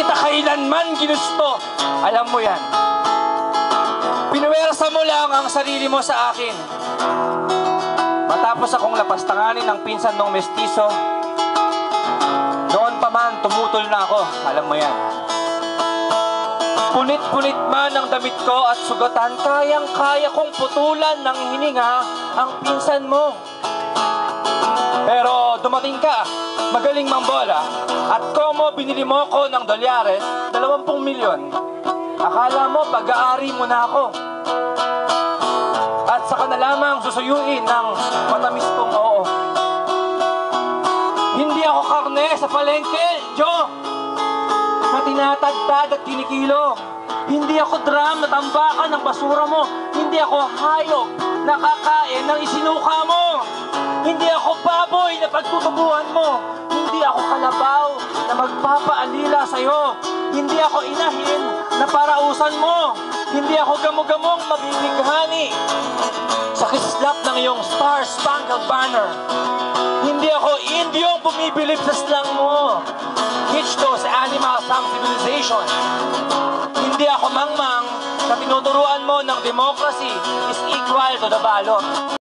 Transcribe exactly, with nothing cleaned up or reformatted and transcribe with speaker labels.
Speaker 1: kita kailanman ginusto. Alam mo yan. Pinuwersa mo lang ang sarili mo sa akin. Matapos akong lapastanganin ng pinsan mong mestizo, noon pa man tumutol na ako. Alam mo yan. Punit-punit man ang damit ko at sugatan, kayang-kaya kong putulan ng hininga ang pinsan mo. Pero dumating ka, magaling mambola, at komo binili mo ko ng dolyares, dalawampung milyon. Akala mo pag-aari mo na ako. At saka na lamang susuyuin ng matamis kong oo. Hindi ako karne sa palengke, Joe, na tinatagtad at kinikilo. Hindi ako drum na tambakan ng basura mo. Hindi ako hayop na kakain ng isinuka mo. Hindi ako baboy na pagtutubuhan mo. Hindi ako kalabaw na magpapaalila sa'yo. Hindi ako inahin na parausan mo. Hindi ako gamo-gamong mabibighani sa kislap ng iyong star-spangled banner. Hindi ako Indyong bumibilib sa slang mo. Hitch to sa animal some civilization. Hindi ako mangmang na tinuturuan mo ng democracy is equal to the ballot.